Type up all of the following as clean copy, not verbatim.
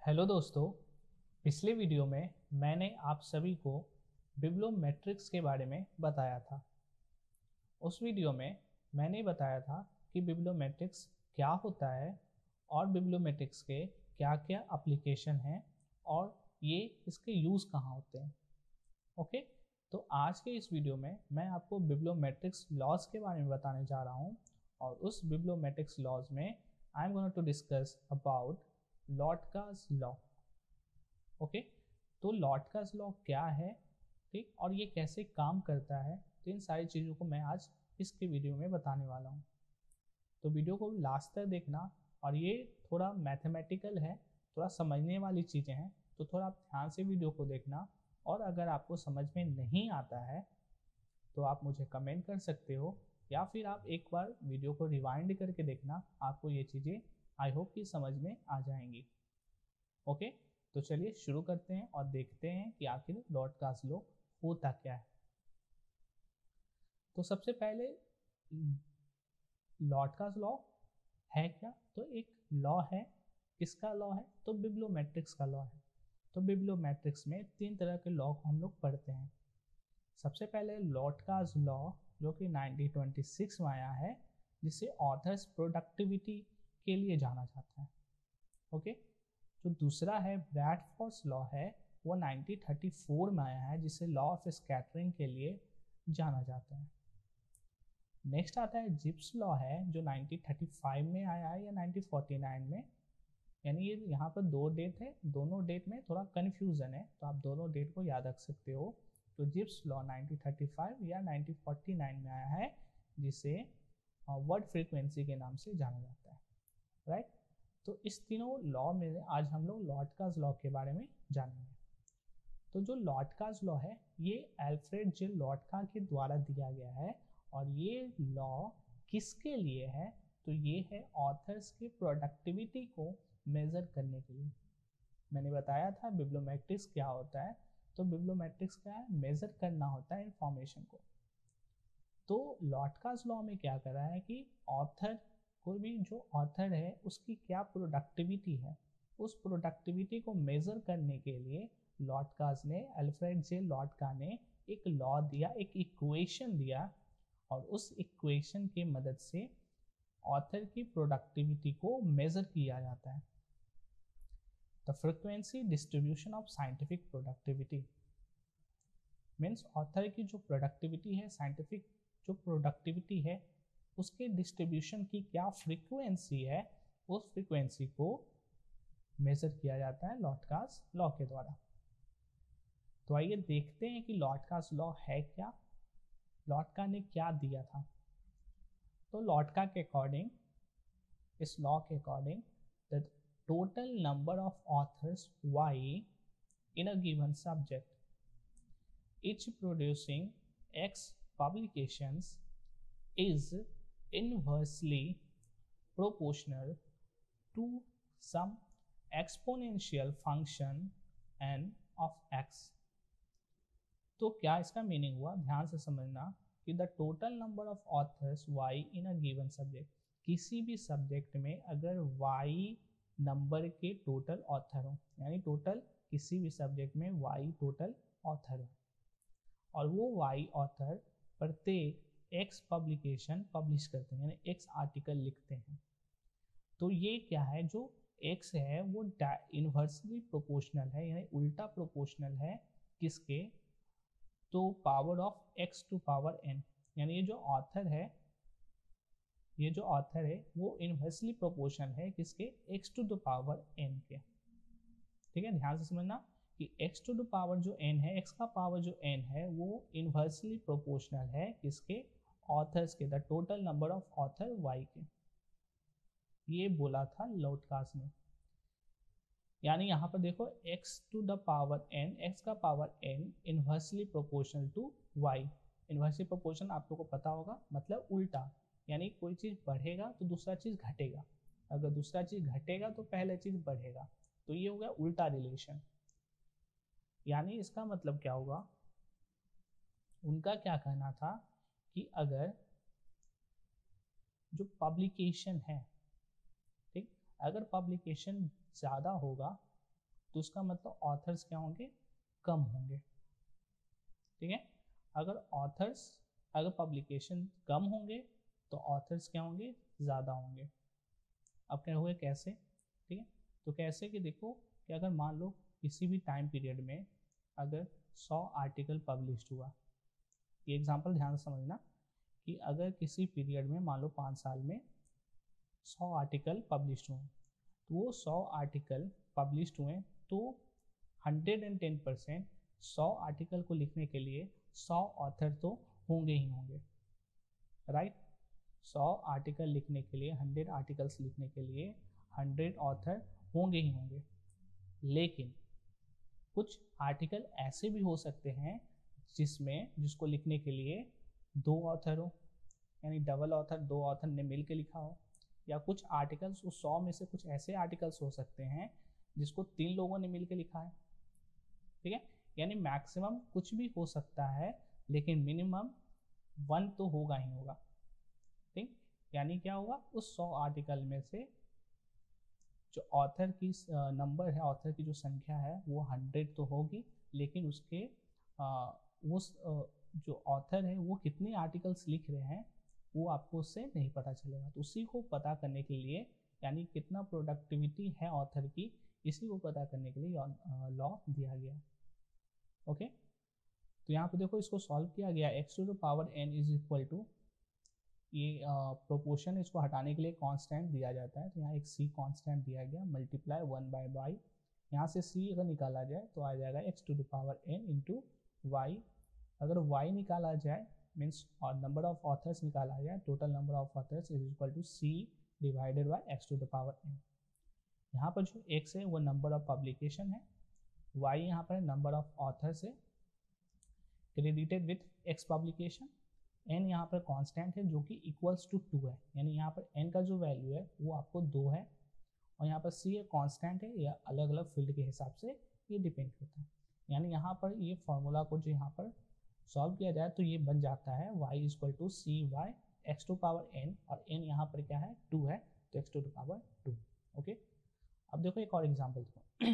Hello दोस्तों। पिछले video में मैंने आप सभी को बिब्लोमेट्रिक्स के बारे में बताया था। उस वीडियो में मैंने बताया था कि बिब्लोमेट्रिक्स क्या होता है और बिब्लोमेट्रिक्स के क्या क्या एप्लीकेशन हैं और ये इसके यूज़ कहाँ होते हैं। ओके, तो आज के इस वीडियो में मैं आपको बिब्लोमेट्रिक्स लॉज के बारे में बताने जा रहा हूँ और उस बिब्लोमेट्रिक्स लॉज में I am going to discuss about Lotka's law. Okay, तो लॉटकास लॉ क्या है, ठीक, और ये कैसे काम करता है, तो इन सारी चीज़ों को मैं आज इसके वीडियो में बताने वाला हूँ। तो वीडियो को लास्ट तक देखना, और ये थोड़ा मैथमेटिकल है, थोड़ा समझने वाली चीज़ें हैं, तो थोड़ा आप ध्यान से वीडियो को देखना। और अगर आपको समझ में नहीं आता है तो आप मुझे कमेंट कर सकते हो, या फिर आप एक बार वीडियो को रिवाइंड करके देखना, आपको ये चीज़ें आई होप कि समझ में आ जाएंगी। ओके, तो चलिए शुरू करते हैं और देखते हैं कि आखिर लॉटकास लॉ होता क्या है। तो सबसे पहले लॉटकास लॉ है क्या, तो एक लॉ है। किसका लॉ है, तो बिब्लोमेट्रिक्स का लॉ है। तो बिब्लोमेट्रिक्स में तीन तरह के लॉ को हम लोग पढ़ते हैं। सबसे पहले लॉटकास लॉ, जो कि 1926 में आया है, जिसे ऑथर्स प्रोडक्टिविटी के लिए जाना जाता है। ओके, जो दूसरा है ब्रैडफोर्ड लॉ है, वो 1934 में आया है, जिसे लॉ ऑफ स्कैटरिंग के लिए जाना जाता है। नेक्स्ट आता है जिप्स लॉ है, जो 1935 में आया है या 1949 में, यानी ये यहाँ पर दो डेट है, दोनों डेट में थोड़ा कन्फ्यूज़न है, तो आप दोनों डेट को याद रख सकते हो। तो जिप्स लॉ 1935 या 1949 में आया है, जिसे वर्ड फ्रीक्वेंसी के नाम से जाना जाता है। राइट, तो इस तीनों लॉ में आज हम लोग लॉटकास लॉ के बारे में जानेंगे। तो जो लॉटकास लॉ है, ये अल्फ्रेड जे लॉटका के द्वारा दिया गया है, और ये लॉ किसके लिए है, तो ये है ऑथर्स के प्रोडक्टिविटी को मेज़र करने के लिए। मैंने बताया था बिब्लोमेट्रिक्स क्या होता है, तो बिब्लोमेट्रिक्स क्या है, मेज़र करना होता है इंफॉर्मेशन को। तो लॉटकास लॉ में क्या कर रहा है कि ऑथर, कोई भी जो ऑथर है उसकी क्या प्रोडक्टिविटी है, उस प्रोडक्टिविटी को मेज़र करने के लिए लॉटकास ने, अल्फ्रेड जे लॉटका ने एक लॉ दिया, एक इक्वेशन दिया, और उस इक्वेशन की मदद से ऑथर की प्रोडक्टिविटी को मेज़र किया जाता है। The frequency distribution of scientific productivity means author की जो प्रोडक्टिविटी है, साइंटिफिक जो प्रोडक्टिविटी है, उसके डिस्ट्रीब्यूशन की क्या फ्रीक्वेंसी है, उस फ्रीक्वेंसी को मेजर किया जाता है लॉटकास लॉ के द्वारा। तो आइए देखते हैं कि लॉटकास लॉ है क्या, लॉटका ने क्या दिया था। तो लॉटका के अकॉर्डिंग, इस लॉ के according, the total number of authors y in a given subject, each producing x publications, is inversely proportional to some exponential function n of x। तो क्या इसका मीनिंग हुआ, ध्यान से समझना कि the total number of authors y in a given subject, किसी भी सब्जेक्ट में अगर y नंबर के टोटल ऑथर हो, यानी टोटल किसी भी सब्जेक्ट में y टोटल ऑथर हो, और वो y ऑथर प्रत्येक x पब्लिकेशन पब्लिश करते हैं, यानी x आर्टिकल लिखते हैं, तो ये क्या है, जो x है वो इन्वर्सली प्रोपोर्शनल है, यानी उल्टा प्रोपोर्शनल है किसके, तो power of x to power n, यानी ये जो ऑथर है, ये जो ऑथर है वो इन्वर्सली प्रोपोर्शनल है किसके, x to the power n के। ठीक है, ध्यान से समझना कि x टू द पावर जो n है, x का पावर जो n है, वो इन्वर्सली प्रोपोर्शनल है किसके, ऑथर्स के, the total number of author y के। ये बोला था लॉटकास ने। यानी यहाँ पर देखो x to the power n, x का power n inversely proportional to y। Inversely proportional आप लोगों को पता होगा, मतलब उल्टा, यानी कोई चीज़ बढ़ेगा तो दूसरा चीज़ घटेगा, अगर दूसरा चीज़ घटेगा तो पहला चीज़ बढ़ेगा, तो ये हो गया उल्टा रिलेशन। यानी इसका मतलब क्या होगा, उनका क्या कहना था कि अगर जो पब्लिकेशन है, ठीक, अगर पब्लिकेशन ज़्यादा होगा तो उसका मतलब ऑथर्स क्या होंगे, कम होंगे। ठीक है, अगर पब्लिकेशन कम होंगे तो ऑथर्स क्या होंगे, ज़्यादा होंगे। अब क्या हुए, कैसे? ठीक है, तो कैसे कि देखो कि अगर मान लो किसी भी टाइम पीरियड में अगर 100 आर्टिकल पब्लिश हुआ, ये एग्जांपल ध्यान से समझना कि अगर किसी पीरियड में मान लो 5 साल में 100 आर्टिकल पब्लिश हुए, तो वो 100 आर्टिकल पब्लिश हुए तो 110% 100 आर्टिकल को लिखने के लिए 100 ऑथर तो होंगे ही होंगे, राइट। 100 आर्टिकल लिखने के लिए, 100 आर्टिकल्स लिखने के लिए 100 ऑथर होंगे ही होंगे। लेकिन कुछ आर्टिकल ऐसे भी हो सकते हैं जिसको लिखने के लिए 2 ऑथर हो, यानी डबल ऑथर, 2 ऑथर ने मिल के लिखा हो। या कुछ आर्टिकल्स, उस 100 में से कुछ ऐसे आर्टिकल्स हो सकते हैं जिसको 3 लोगों ने मिल के लिखा है। ठीक है, यानी मैक्सिमम कुछ भी हो सकता है, लेकिन मिनिमम 1 तो होगा ही होगा। ठीक, यानी क्या होगा, उस 100 आर्टिकल में से जो ऑथर की नंबर है, ऑथर की जो संख्या है वो 100 तो होगी, लेकिन उसके उस जो ऑथर है वो कितने आर्टिकल्स लिख रहे हैं वो आपको उससे नहीं पता चलेगा। तो उसी को पता करने के लिए, यानी कितना प्रोडक्टिविटी है ऑथर की, इसी को पता करने के लिए लॉ दिया गया। ओके, तो यहाँ पे देखो इसको सॉल्व किया गया, x to the power n is equal to, ये प्रोपोर्शन, इसको हटाने के लिए कांस्टेंट दिया जाता है, तो यहाँ एक c कांस्टेंट दिया गया, मल्टीप्लाई 1/y, यहाँ से c अगर निकाला जाए तो आ जाएगा x to the power n into y. अगर y निकाला जाए मीन्स और नंबर ऑफ ऑथर्स निकाला जाए, total number of authors is equal to c divided by x to the power n। यहाँ पर जो x है वो नंबर ऑफ पब्लिकेशन है, y यहाँ पर नंबर ऑफ ऑथर्स है credited with x publication, n यहाँ पर कांस्टेंट है जो कि इक्वल्स टू 2 है, यानी यहाँ पर n का जो वैल्यू है वो आपको 2 है, और यहाँ पर c एक कांस्टेंट है, या अलग अलग फील्ड के हिसाब से ये डिपेंड होता है। यानी यहाँ पर ये फॉर्मूला को जो यहाँ पर सॉल्व किया जाए तो ये बन जाता है y equal to c y x to power n, और n यहाँ पर क्या है, 2 है, तो एक्स टू पावर 2। ओके, अब देखो एक और एग्जाम्पल देखो।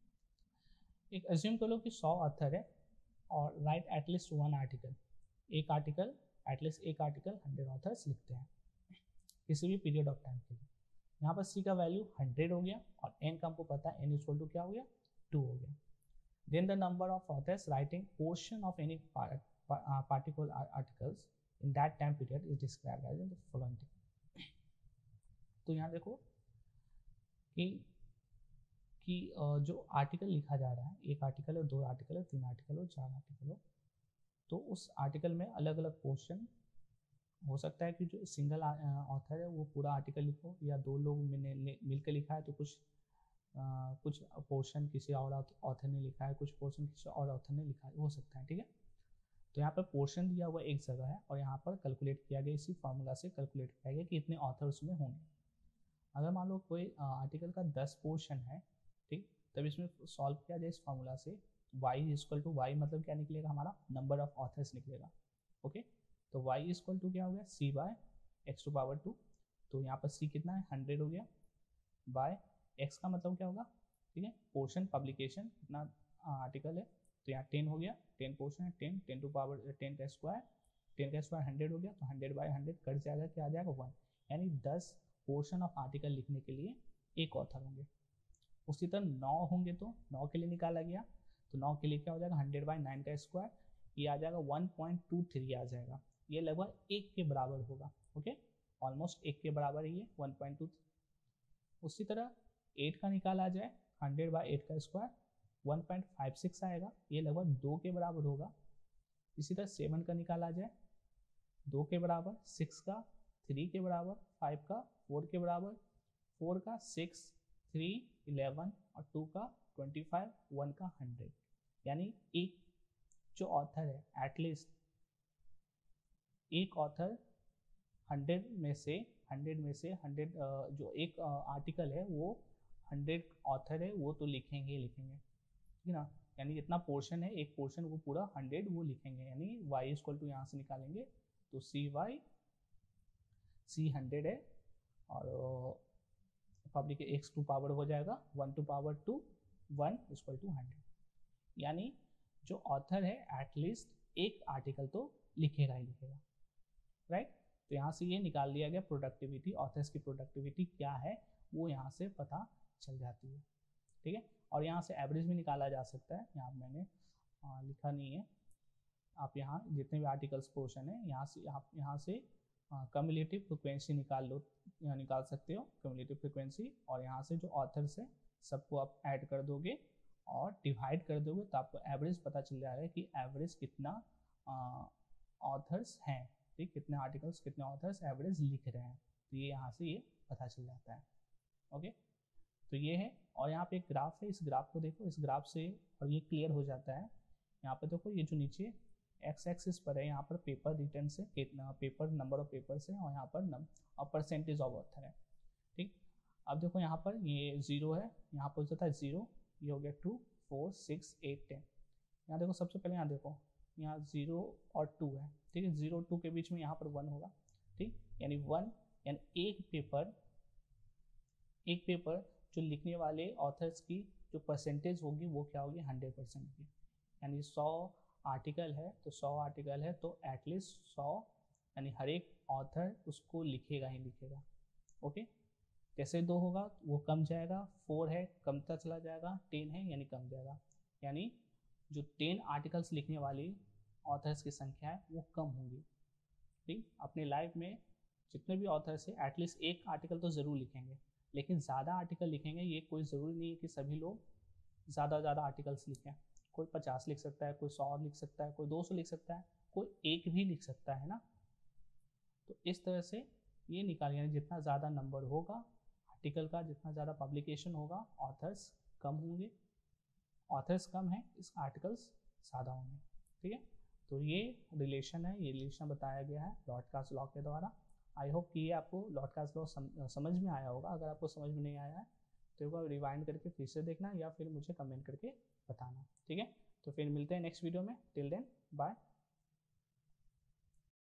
एक अज्यूम कर लो कि 100 ऑथर है और राइट एटलीस्ट 1 आर्टिकल, एटलीस्ट एक आर्टिकल 100 ऑथर्स लिखते हैं किसी भी पीरियड ऑफ टाइम के लिए। यहाँ पर c का वैल्यू 100 हो गया और n का हमको पता है n इक्वल टू क्या हो गया, 2 हो गया। Then the number of authors writing portion of any particular articles in that time period is described as the following. तो यहाँ देखो कि जो आर्टिकल लिखा जा रहा है, एक आर्टिकल है, 2 आर्टिकल है, 3 आर्टिकल हो, 4 आर्टिकल हो, तो उस आर्टिकल में अलग अलग पोर्शन हो सकता है कि जो सिंगल ऑथर है वो पूरा आर्टिकल लिखो, या 2 लोग मिलकर लिखा है तो कुछ पोर्शन किसी और ऑथर ने लिखा है, कुछ पोर्शन किसी और ऑथर ने लिखा है, हो सकता है। ठीक है, तो यहाँ पर पोर्शन दिया हुआ एक जगह है और यहाँ पर कैलकुलेट किया गया, इसी फार्मूला से कैलकुलेट किया गया कि इतने ऑथर उसमें होंगे। अगर मान लो कोई आर्टिकल का 10 पोर्शन है, ठीक, तब इसमें सॉल्व किया जाए इस फार्मूला से, y इक्वल टू वाई मतलब क्या निकलेगा, हमारा नंबर ऑफ ऑथर्स निकलेगा। ओके, तो y इक्वल टू क्या हो गया, c by x to power 2, तो यहाँ पर c कितना है, 100 हो गया, बाय x का मतलब क्या होगा, ठीक है, पोर्शन पब्लिकेशन कितना आर्टिकल है, तो यहाँ 10 हो गया, 10 पोर्शन है, 10 टू पावर 10 का स्क्वायर, 10 का स्क्वायर 100 हो गया, तो 100 बाय 100 कट जाएगा, क्या आ जाएगा 1, यानी 10 पोर्शन ऑफ आर्टिकल लिखने के लिए एक ऑथर होंगे। उसी तरह 9 होंगे तो 9 के लिए निकाला गया, तो 9 के लिए क्या हो जाएगा, 100 बाई 9 का स्क्वायर, ये आ जाएगा 1.23 आ जाएगा, ये लगभग 1 के बराबर होगा। ओके, ऑलमोस्ट 1 के बराबर है ये 1.23। उसी तरह 8 का निकाला जाए, 100 बाई 8 का स्क्वायर 1.56 आएगा, ये लगभग 2 के बराबर होगा। इसी तरह 7 का निकाला जाए, 2 के बराबर, 6 का 3 के बराबर, 5 का 4 के बराबर, 4 का 6, 3 11 और 2 का 25, 1 का 100, यानी एक जो ऑथर है, एटलीस्ट एक ऑथर 100 में से 100 जो एक आर्टिकल है वो 100 ऑथर है वो तो लिखेंगे लिखेंगे, ठीक है ना, यानी जितना पोर्शन है एक पोर्शन वो पूरा 100 वो लिखेंगे, यानी y इक्वल टू यहाँ से निकालेंगे तो c 100 है और पब्लिक x टू पावर हो जाएगा 1 टू पावर 2 1:100, यानी जो ऑथर है एटलीस्ट एक आर्टिकल तो लिखेगा ही लिखेगा, राइट। तो यहाँ से ये निकाल लिया गया प्रोडक्टिविटी, ऑथर्स की प्रोडक्टिविटी क्या है वो यहाँ से पता चल जाती है, ठीक है। और यहाँ से एवरेज भी निकाला जा सकता है, यहाँ मैंने लिखा नहीं है, आप यहाँ जितने भी आर्टिकल्स पोर्शन है यहाँ से कम्युलेटिव फ्रिक्वेंसी निकाल सकते हो, कम्युलेटिव फ्रिक्वेंसी, और यहाँ से जो ऑथर्स है सबको आप ऐड कर दोगे और डिवाइड कर दोगे तो आपको एवरेज पता चल जाएगा कि एवरेज कितना ऑथर्स हैं, ठीक, कितने आर्टिकल्स कितने ऑथर्स एवरेज लिख रहे हैं, तो ये यहाँ से ये पता चल जाता है। ओके, तो ये है। और यहाँ पे एक ग्राफ है, इस ग्राफ को देखो, इस ग्राफ से और ये क्लियर हो जाता है। यहाँ पे देखो ये जो नीचे एक्स एक्सिस पर है यहाँ पर पेपर रिटर्न से कितना पेपर नंबर ऑफ पेपर्स है और यहाँ पर परसेंटेज ऑफ ऑथर है, ठीक। अब देखो यहाँ पर ये 0 है, यहाँ पर हो जाता है 0, ये हो गया 2 4 6 8 10। यहाँ देखो सबसे पहले यहाँ देखो यहाँ 0 और 2 है, ठीक है, 0 2 के बीच में यहाँ पर 1 होगा, ठीक, यानी 1, यानी एक पेपर जो लिखने वाले ऑथर्स की जो परसेंटेज होगी वो क्या होगी 100% की, यानी 100 आर्टिकल है तो 100 आर्टिकल है तो एटलीस्ट 100 यानी हर एक ऑथर उसको लिखेगा ही लिखेगा। ओके, जैसे 2 होगा वो कम जाएगा, 4 है कमता चला जाएगा, 10 है यानी कम जाएगा, यानी जो 10 आर्टिकल्स लिखने वाली ऑथर्स की संख्या है वो कम होगी, ठीक। अपने लाइफ में जितने भी ऑथर्स है एटलीस्ट एक आर्टिकल तो ज़रूर लिखेंगे, लेकिन ज़्यादा आर्टिकल लिखेंगे ये कोई ज़रूरी नहीं है कि सभी लोग ज़्यादा आर्टिकल्स लिखें, कोई 50 लिख सकता है, कोई 100 लिख सकता है, कोई 200 लिख सकता है, कोई एक भी लिख सकता है ना। तो इस तरह से ये निकाल, यानी जितना ज़्यादा नंबर होगा आर्टिकल का, जितना ज़्यादा पब्लिकेशन होगा ऑथर्स कम होंगे, ऑथर्स कम है इस आर्टिकल्स ज़्यादा होंगे, ठीक है। तो ये रिलेशन है, ये रिलेशन बताया गया है लॉर्ड-कास्ट लॉ के द्वारा। आई होप कि ये आपको लॉर्ड-कास्ट लॉ समझ में आया होगा। अगर आपको समझ में नहीं आया है तो एक बार रिवाइंड करके फिर से देखना या फिर मुझे कमेंट करके बताना, ठीक है। तो फिर मिलते हैं नेक्स्ट वीडियो में, टिल देन बाय।